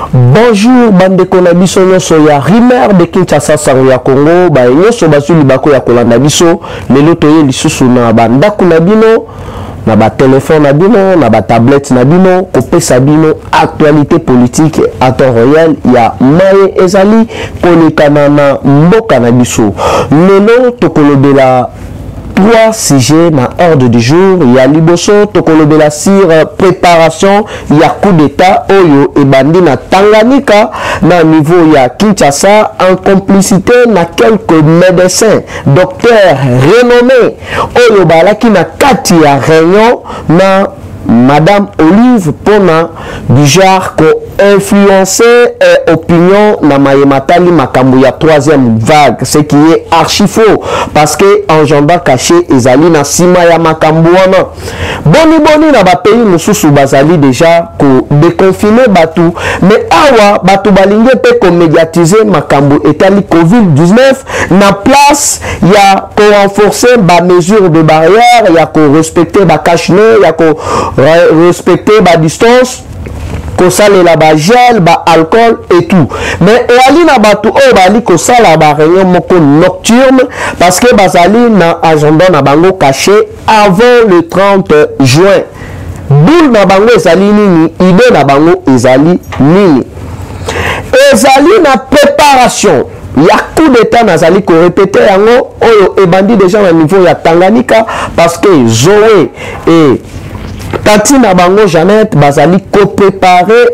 Bonjour bande konabiso nyoso ya Rimer de Kinshasa sango ya Congo ba nyoso basuli bako ya kolanda biso lelo toye lisusu na banda kunabino na ba téléphone na bino na ba tablette na bino kopesa bino actualité politique à temps réel ya maye ezali konekana na mboka na biso lelo tokolobela trois sujets na ordre du jour. Il y a liboso tokolobela sur préparation il y a coup d'état oyo ebandi na Tanganyika na niveau ya Kinshasa en complicité na quelques médecins docteurs renommés oyo balaki na kati ya réunion na Madame Olive Pona du genre ko influencer opinion na mayematali makambo ya troisième vague, ce qui est archi faux parce que agenda caché ezali na sima ya makambo wana boni na ba pays mususu bazali déjà ko déconfiner batu mais awa batu balinge pe ko médiatiser makambo etali COVID-19 na place ya ko renforcer ba mesure de barrière ya ko respecter ba cache-nez ya ko respecter ba distance ko salela ba gel ba alcool et tout mais ali na batu o bali ko sala ba réunion moko nocturne parce que bazali na agenda na bango caché avant le 30 juin boule na bango ezali nini idée na bango ezali nini ezali na préparation ya coup d'état nazali ko répéter yango oyo ebandi déjà na niveau ya Tanganyika parce que Zoé et Tati na bango Jeannette bazali ko préparer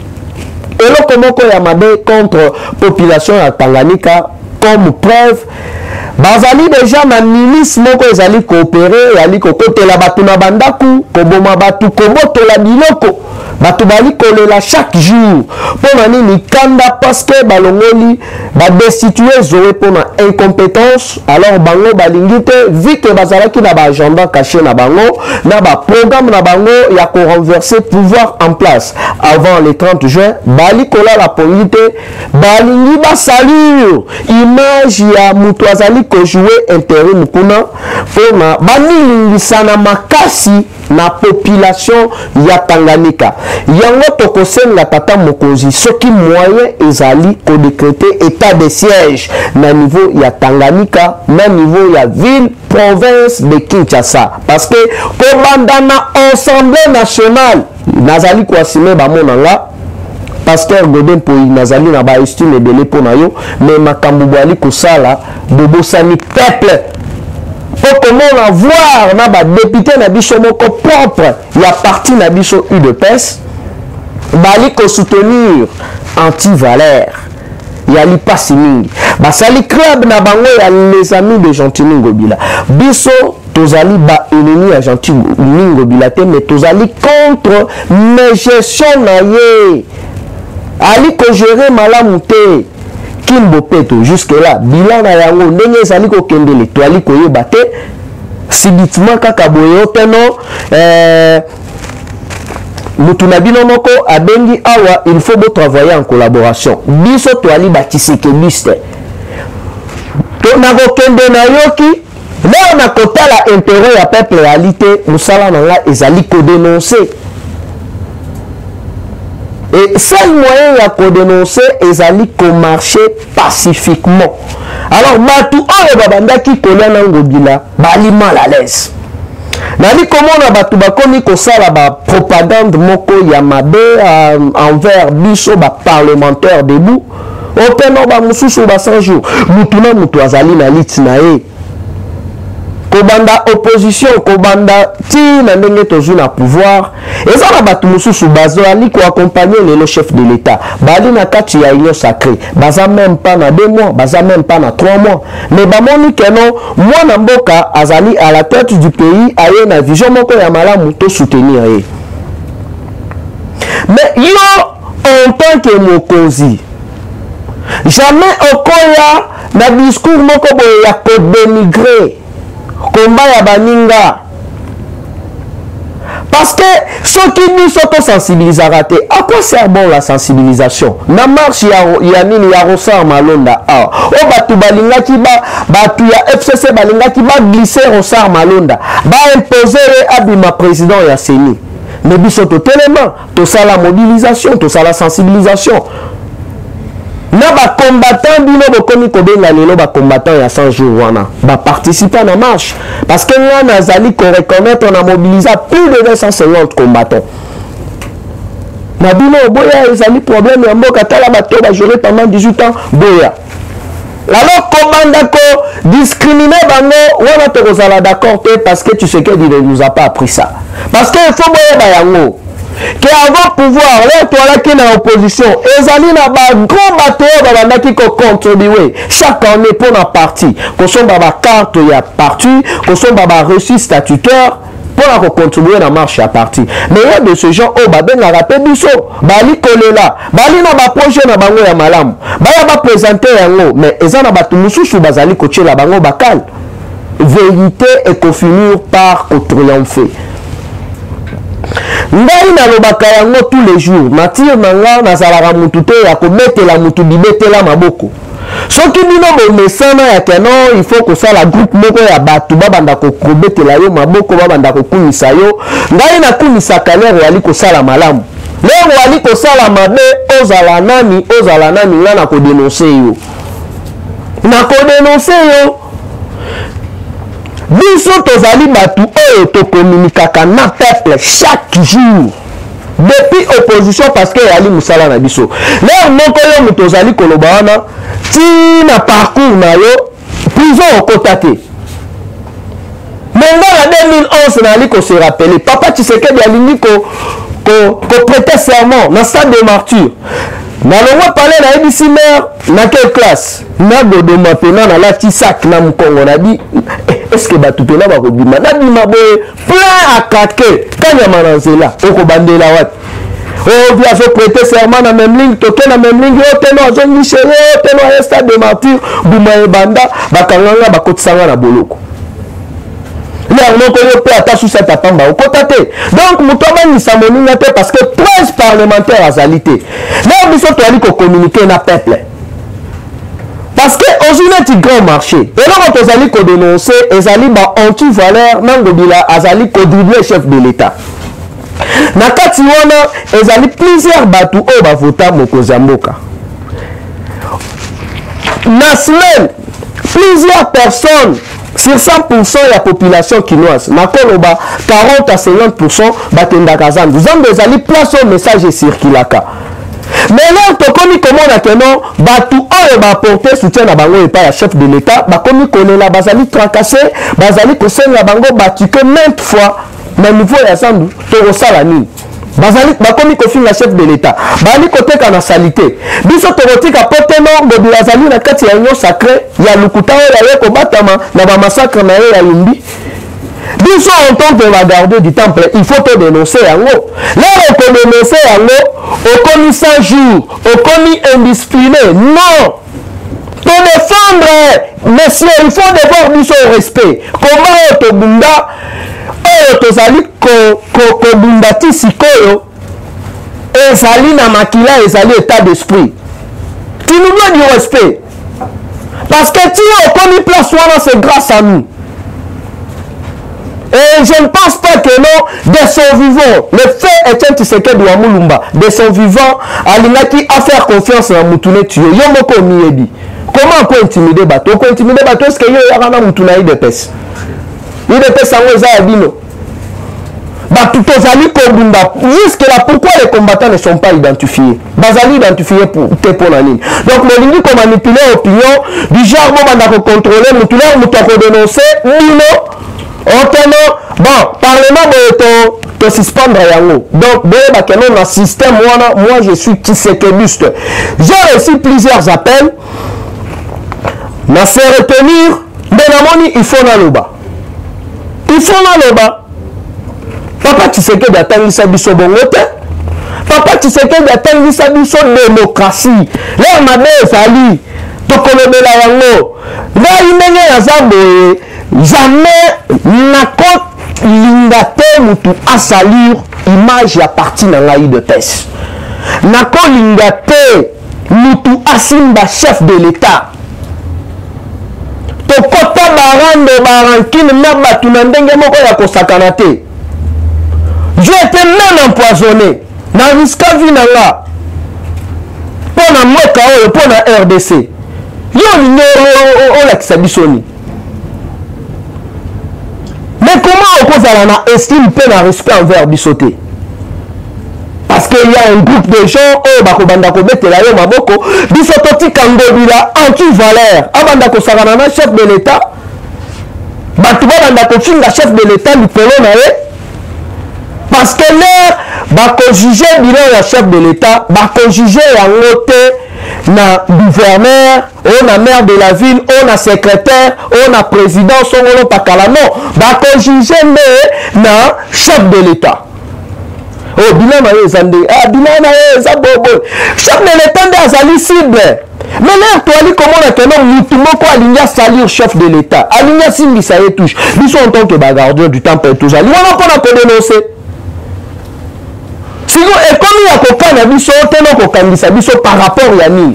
eloko moko ya mabe contre population ya Tanganyika comme preuve bazali déjà na milice moko ezali coopérer yali ko kotela batu na bandaku ko boma batu ko botola biloko batu bali kolela chaque jour pona nini kanda parce que balongoli ba destituer Zoé pona incompétence alors bango balingite vu que bazalaki na ba agenda caché na bango na ba programme na bango ya ko renverser pouvoir en place avant le 30 juin bali kola la polité balingi ba salut image ya mutu azali ko jouer intérim kuna pona banilingisa na makasi na population ya Tanganyika yango tokosenga tata mokonzi soki moyen ezali ko décréter état de siège na niveau ya Tanganyika na niveau ya ville province de Kinshasa parce que komanda na assemblée nationale nazali ko assumer ba monanga Pasteur Godin Poyi nazali na ba estime de l'épona yo mais makambo bwali ko sala bobosani peuple pour comment avoir na ba député na biso moko propre ya parti na biso UDPS bali ko soutenir anti-Valère ya li pasi mingi basali club na bango ya les amis de Gentili Ngobila biso tozali ba ennemi ya Gentili Ngobila te mais tozali contre mais gestion na ye ali ko gérer malamu te Kimbo Peto jusque là bilan na yango ndenge ezali ko kendele to ali ko yeba te sibitima kaka boyo teno mutuna bino moko abengi awa il faut beau travailler en collaboration biso to ali batiseke liste to na ko kende na yoki là on a kotala intérêt ya peuple réalité musala na nga ezali ko dénoncer. Et seul moyen ya ko dénoncer ezali ko marcher pacifiquement. Alors batu oyo babandaki kolia na Ngobila bali mal à l'aise. Nali komona batu bakomi ko sala ba propagande moko ya mabe envers biso ba parlementaire debout. Openo ba mususu ba 100 jours. Mutuna mutu azali na lit na ye. Kobanda opposition kobanda ti na ndenge tozu na pouvoir ezala batu mususu bazo ali ko accompagner le chef de l'état bali na kati ya union sacrée baza même pas na 2 mois baza même pas na 3 mois mais bamoni keno mwana mboka azali à la tête du pays aye na vision moko ya malamu to soutenir ye mais yo en tant que mokonzi jamais okoya na discours moko boye ya ko dénigrer combat ya baninga parce que ceux qui nous sont sensibilisés à quoi sert bon la sensibilisation na marche ya nini ya Rosar Malonda o batu balinga ki batu ya FCC balinga ki ba glisser Rosar Malonda ba imposer abima président ya Seni mais biso to télément, to ça la mobilisation, to ça la sensibilisation. Na ba combattant bino bokomi kobenga lelo ba combattant ya 100 jours wana ba participer na marche parce que là nazali ko reconnaître on a mobilisé plus de 250 combattants. Na bino boya ezali problème ya mboka tala bato ba gérer pendant 18 ans boya. Alors commanda ko discriminer bango wana to kozala d'accord parce que tu sais que il ne nous a pas appris ça. Parce que il faut boya ba yango. Que avant pouvoir, là, toi là qui est dans l'opposition, ils allaient dans le grand bateau, qui contribuer chaque année pour la partie. Qu'on soit dans la carte, il y a parti, qu'on soit dans la reçu statutaire, pour contribuer dans la marche à partie. Mais il y a de ce genre, oh, ben, la rappel du saut, bali collé là, bali n'a pas projet dans bango ya malam, bali n'a pas présenté yango, mais ils en ont battu moussou sous bazali coaché la bango bakal. Vérité et qu'on finir par triompher. Ngai na lobaka yango tous les jours natir nanga nazalaka mutu te ya kobetela mutu bibetela maboko soki bino bomesana ya keno il faut que ça la groupe moko ya batu babanda kobetela yo maboko babanda kokumisa yo ngai na kumisa kalero wali kosala malamu lero wali kosala mabe ozala nani nga na kodenoncer yo biso tozali batu oyo to communiquaka na peuple chaque jour depuis opposition parce que yali musala na biso leo moko yo muto tozali koloba wana ti na parcours na yo prison okotate menga na 2011 nali ko se rappeler papa Tshisekedi alingi ko prêter serment na stade de martyr na longo parler na ebisi mère na quelle classe na godoma pena na lati sac na mkongo na di est-ce que batu pena ba kobima na bima boye plein à craquer kanya mananzela oko bandela wat oh bien so prêter serment na même ligne toke na même ligne yo teno azongi chere teno à stade de martyr buma e banda bakanganga bakotisanga na boloko donc mutobanisa moninga te parce que 13 parlementaires azalité là biso toali ko communiquer na peuple parce que aujourd'hui grand marché et là on tozali ko dénoncer ezali ba anti-valeur nangobila azali ko dribbler chef de l'état na kati wana ezali plusieurs batu o ba vota mokonzi ya mboka na semaine plusieurs personnes sur 100% de la population quinoise, na koloba 40 à 50% batendaka zandu. Zandu ezali place au message circulaka. Mais là, to komi comment na keno batu oyo ba porter soutien na bango et pas la chef de l'état, ba komi kolela bazali tracasser, bazali kosenga bango batuke maintes fois na niveau ya zandu to rosala nini. Bazali bakomi kofinga chef de l'état bali koteka na salité biso tokotika poteno ngodi bazali na kati ya union sacré ya lukuta oyo ya kobatama na ba massacre na ya Lumbi biso en tant que la garde du temple il faut te dénoncer yango là on dénoncer yango okomi 100 jours okomi indiscipliné non pour défendre monsieur il faut devoir biso respect comment to bunda oyo tozali kobundati sikoyo ezali na makila ezali état d'esprit tu nous dois du respect parce que tu okomi place wana c'est grâce à nous et je ne pense pas que non de son vivant le fait Etienne Tshisekedi wa Mulumba de son vivant alingaki à faire confiance na mutune tuyo yo moko miyebi comment on peut intimider bato est-ce que yo yakana mutuna IDPS IDPS sango eza ya bino jusque là, pourquoi les combattants ne sont pas identifiés? Bazali identifiés pour la ligne. Donc, le ligne comme manipuler l'opinion du genre, on va contrôler, on va dénoncer, bon, parlement de suspendre yango. Donc, dans un système, moi je suis Tshisekediiste. J'ai reçu plusieurs appels, m'a fait retenir, mais il faut l'aloba. Papa Tshisekedi atangisa biso bongo te. Papa Tshisekedi atangisa biso démocratie. Là mabe ezali tokolobela yango. Ngai ndenge ya zambo jamais nako linga te mutu asalir image ya parti na ngai de pes. Nako linga te mutu asimba chef de l'état. Tokota barande barankine na batu na ndenge moko ya kosakana te. j'ai été même empoisonné na risque vie na nga pour na moka oyo pour na RDC yo lingo olakisa bisoni. Mais comment on peut faire na estime pe na respect envers bisoté? Parce qu'il y a un groupe de gens oh bakobanda ko betela yo maboko bisoto tikangobila anti-valeur abanda ko sagana na chef de l'État batu banda ko finga chef de l'État likolo na ye parce que leur bako juger bilan ya chef de l'État bako juger yango te na gouverneur on a maire de la ville on a secrétaire on a président songolo pakala non bako juger mais na chef de l'État. Oh, bilan na ye zande bilan na ye za bobo chef de l'État nde azali cible mais là toali komona ke non mutu moko alingi salir chef de l'État alingi simbisa ye touche biso en tant que gardien du temple tozali wana mpona kodénoncer siko ekomi ya kokana biso teno kokangisa biso par rapport ya nini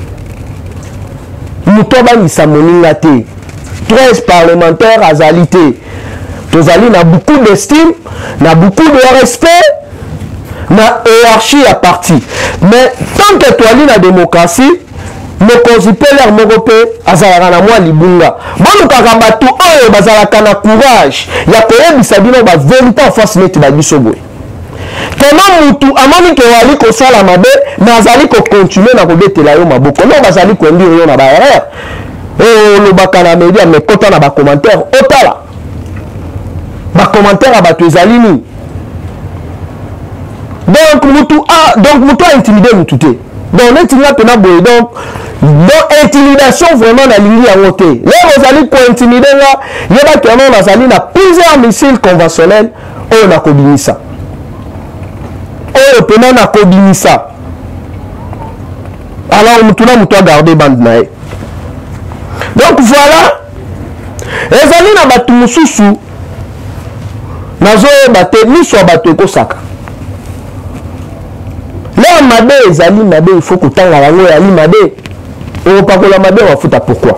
mutu abangisa moninga te 13 parlementaires azali te tozali na beaucoup d'estime na beaucoup de respect na hiérarchie à parti mais tant que toali na démocratie mokonzi mpe lere moko mpe azalaka na mwa libunga bolukaka bato oyo bazalaka na courage ya koyebisa bino bavérité en face neti babiso boye keno mutu amoni ke wali kosala mabe na azali kocontinue na kobetela yo maboko no bazali koindire yo na baerreur olobaka na media mekota na bacommentaire otala bacommentaire ya bato ezali nini donc mutu a intimidé mutu te donc netinga pena boye donc intimidation vraiment na lingi yango te lelo ozali kointimide nga yebaki yango nazali na plusieurs missiles conventionnels oyo nakobimisa oyo pena nakobimisa alors mutu na mutu agarde bande na ye donc voilà ezali na bato mosusu nazoyeba te miso ya bato ekosaka là mabe ezali mabe il faut kotanga yango yali mabe okopakola mabe wafuta pourquoi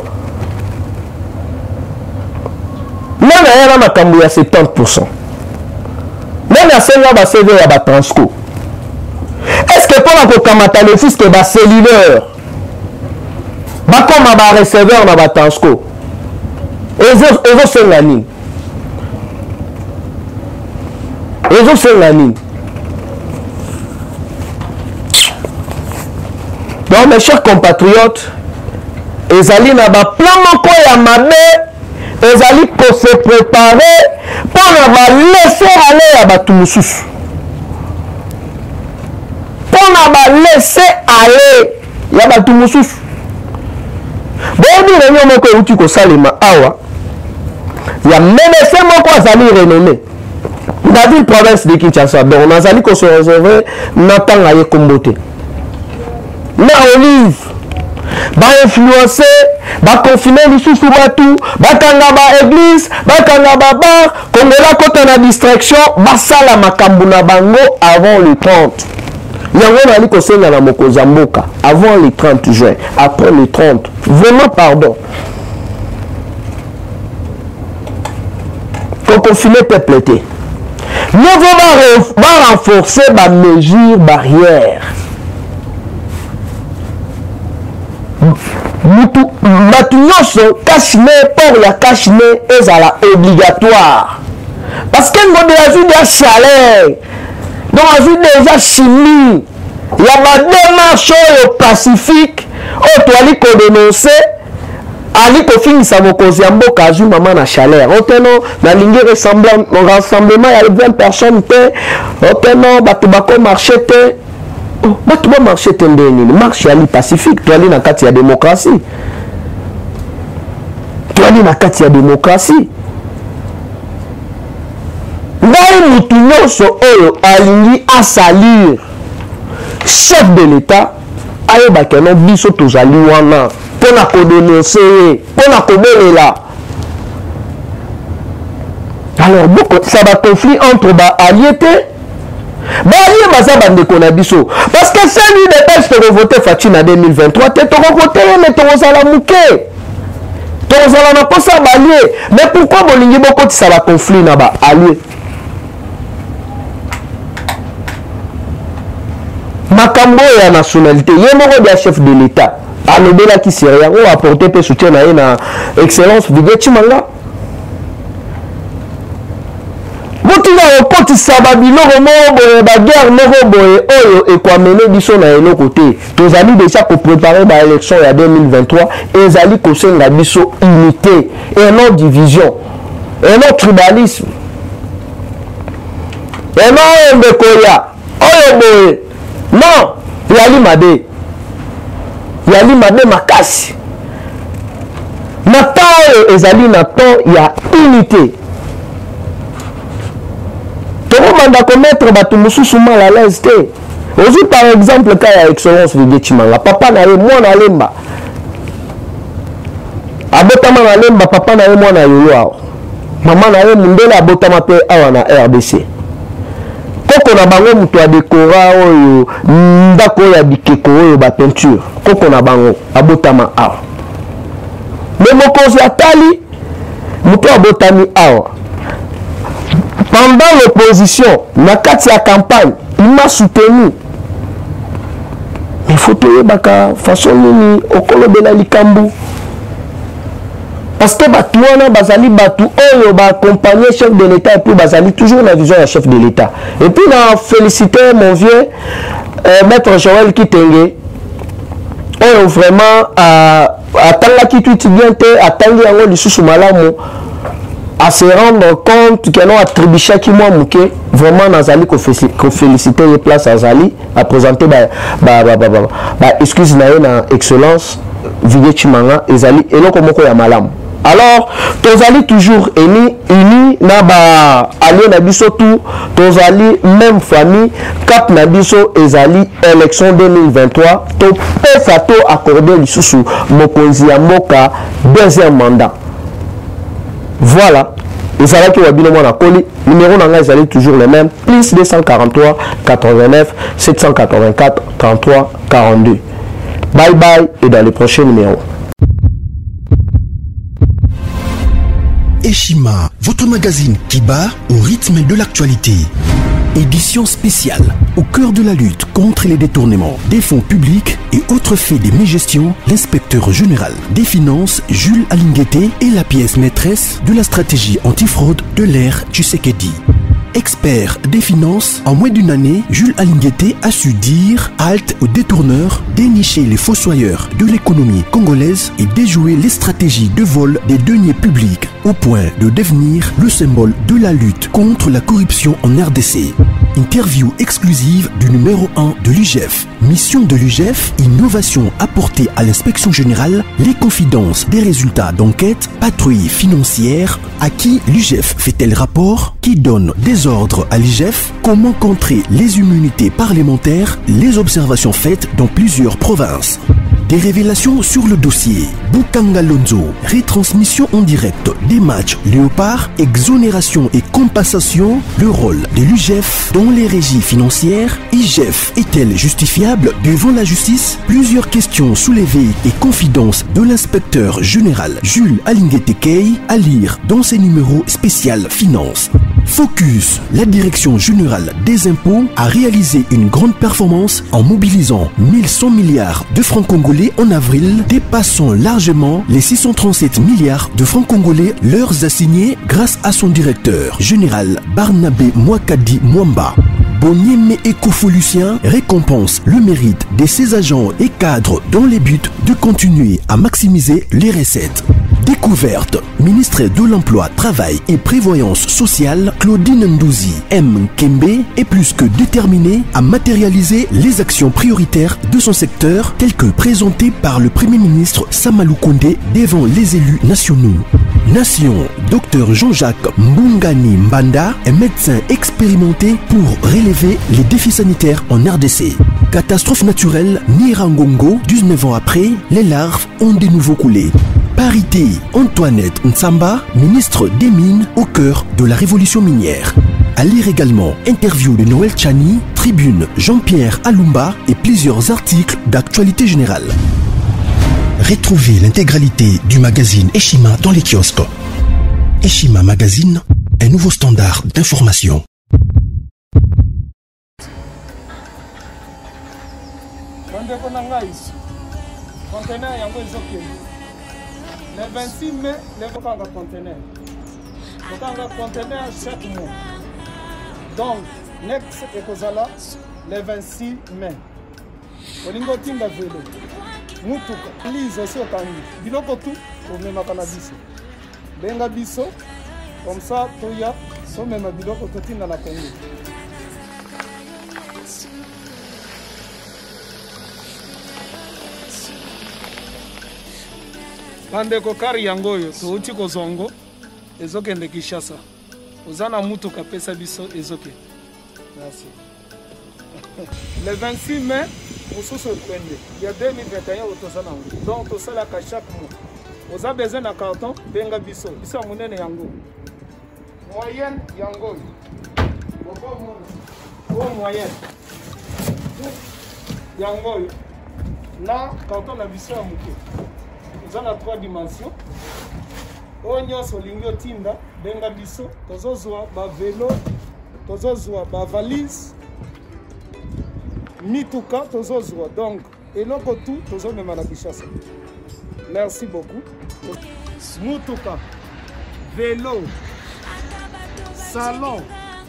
nani ayana makambo ya 70% nani asenga baseve ya batransco est-ce que mpona kokamata le fils ke baseliveur bakoma bareceveur na batransco ezosenga nini ezosenga nini? Donc mes chers compatriotes, ezali na ba plan moko ya mabe, ezali ko se préparer pour na laisser aller ya batu mususu. Pour na laisser aller ya batu mususu. Bobi réunion moko uti ko salema awa. Ya médecin moko azali renommé. La ville province de Kinshasa, donc on azali ko se réserver na tanga ye kombote. Na olive ba influencer ba confiner lisusu batu bakanga ba église bakanga ba bar kongola kota na distraction basala makambo na bango avant le 30 yango nali kosenga na mokonzi mboka avant le 30 juin après le 30 vraiment pardon pour confiner peuple te nous va renforcer ba mesures barrières batu nyonso kashine port ya kashine ezala obligatoire parce que ngombe azwi de chaleur donc azwi déjà chimie ya badémarche oyo pacifique oyo toali kodénonce ali kofingisa mokonzi ya mboka azwi mama na chaleur oteno nalingi rassemblement ya 20 personnes te oteno bato bakomarche te bato bamarche te nde nini marche ali pacifique toali na kati ya démocratie toali na kati ya démocratie ngai mutu nyonso oyo alingi asalir chef de l'état ayebaki no biso tozali wana mpona kodénonce ye mpona kobelela alors boko ça va conflit entre baallié te baallié baza bandeko na biso parce que celui de pêche tokovote Faci na 2023 te tokokote ye me tokozala moke tokozala na posa baallié mais pourquoi bolingi bokotisa baconflit na baallié makambo ya nationalité ye moko dia chef de l'état alobelaki Syria on apporter pe soutien na ye na excellence Didier Chimanga botina okotisa babiloko moko boye baguerre moko boye oyo ekwamene biso na eloko te tozali déjà kopréparer baélection ya 2023 ezali kosenga biso unité et non division et non tribalisme et non mbekoya oyo boye non yali mabe makasi na temps oyo ezali na temps ya unité tokomanda komettre bato mosusu mal à l'aise te ozwi par exemple ka ya excellence Didier Chimanga papa na ye mwana lemba abotama na lemba papa na ye mwana yolo awa mama na ye mundele abotama mpe awa na RDC koko na bango mutu adekora oyo ndako oyo ya bikeko oyo bapeinture koko na bango abotama awa me mokonzi atali mutu abotami awa pendant l'opposition na kati ya campagne il m'a soutenu mais faut toyebaka façon nini okolobela likambo parce que bato wana bazali bato oyo baaccompagner chef de l'état et puis bazali toujours la vision ya chef de l'état et puis na féliciter mon vieux maître Joël Kitenge oyo vraiment atangaki tweet bien te atangi yango lisusu malamu à se rendre compte que non attribué qui moi mouké vraiment nazali ko féliciter les places azali à présenter excuse na excellence Didier Chimanga ezali eloko moko ya malamu alors tozali toujours uni na ba allié na biso tout tozali même famille cap na biso ezali élection 2023 to pesa to accorder lisusu mokonzi ya mboka deuxième mandat. Voilà, et ça va que Wabino Mona Koli, numéro d'engagement est toujours le même, plus 243 89 784 33 42. Bye bye et dans les prochains numéros. Eshima, votre magazine qui bat au rythme de l'actualité. Édition spéciale au cœur de la lutte contre les détournements des fonds publics et autres faits de mégestion, l'inspecteur général des finances Jules Alinguete est la pièce maîtresse de la stratégie antifraude de l'ère Tshisekedi. Expert des finances, en moins d'une année, Jules Alinguete a su dire halte aux détourneurs, dénicher les fossoyeurs de l'économie congolaise et déjouer les stratégies de vol des deniers publics au point de devenir le symbole de la lutte contre la corruption en RDC. Interview exclusive du numéro 1 de l'UGF. Mission de l'UGF, innovation apportée à l'inspection générale, les confidences des résultats d'enquête, patrouille financière, à qui l'UGF fait-elle rapport, qui donne des ordres à l'UGF, comment contrer les immunités parlementaires, les observations faites dans plusieurs provinces. Des révélations sur le dossier Bukanga Lonzo, retransmission en direct des matchs Léopard, exonération et compensation, le rôle de l'UGF dans les régies financières, IGF est-elle justifiable devant la justice? Plusieurs questions soulevées et confidences de l'inspecteur général Jules Alinguete Kei à lire dans ses numéros spécial Finance. Focus, la direction générale des impôts a réalisé une grande performance en mobilisant 1100 milliards de francs congolais en avril, dépassant largement les 637 milliards de francs congolais leurs assignés grâce à son directeur général Barnabé Mwakadi Mwamba. Bonieme Ecofolucien récompense le mérite de ses agents et cadres dans les buts de continuer à maximiser les recettes. Découverte, ministre de l'Emploi, Travail et Prévoyance sociale, Claudine Ndouzi M. Kembe est plus que déterminée à matérialiser les actions prioritaires de son secteur telles que présentées par le Premier ministre Samalou Kondé devant les élus nationaux. Nation, Dr Jean-Jacques Mbungani Mbanda est médecin expérimenté pour relever les défis sanitaires en RDC. Catastrophe naturelle, Nirangongo, 19 ans après, les larves ont de nouveau coulé. Parité, Antoinette Nsamba, ministre des Mines au cœur de la révolution minière. À lire également interview de Noël Chani, Tribune Jean-Pierre Alumba et plusieurs articles d'actualité générale. Retrouvez l'intégralité du magazine Eshima dans les kiosques. Eshima Magazine, un nouveau standard d'information. conteneur yango ezokende. Le 26 mai, le kokanga conteneur. Kokanga conteneur chaque mois. Donc, next ekozala le 26 mai. Olingo tinga velo. Mutuka. Lise aussi okangi. Biloko tout, omemaka na biso. Benga biso. Comme ça, toya, so mema biloko totinga na Congo. Bandeko kari yango oyo touti kozongo ezokende Kinshasa. Ozana mutuka pesa biso ezoke. Merci. Le 26 mai, mosusu ekwende. Ya 2021 otozana ngo. Donc tosalaka chaque mois. Oza besoin na carton benga biso. Biso munene yango. Moyenne yango oyo. Boko moyenne. Yango oyo. Na carton na biso ya muke. Nous avons 3 dimensions. Onyo solingo tinda benga biso tozozwa ba vélo, tozozwa ba valise, mituka tozozwa. Donc eloko tout tozomema na Kinshasa. Merci beaucoup. Mutuka, vélo, salon,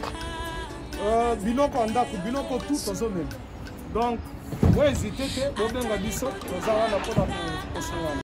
biloko ndako, biloko tout tozomema. Donc vous hésitez que bobenga biso tozala na pona ko